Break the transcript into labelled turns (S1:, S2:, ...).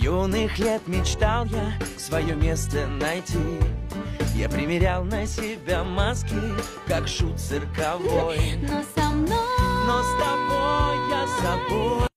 S1: юных лет мечтал я свое место найти. Я примерял на себя маски, как шут цирковой.
S2: Но со мной,
S1: но с тобой я собой.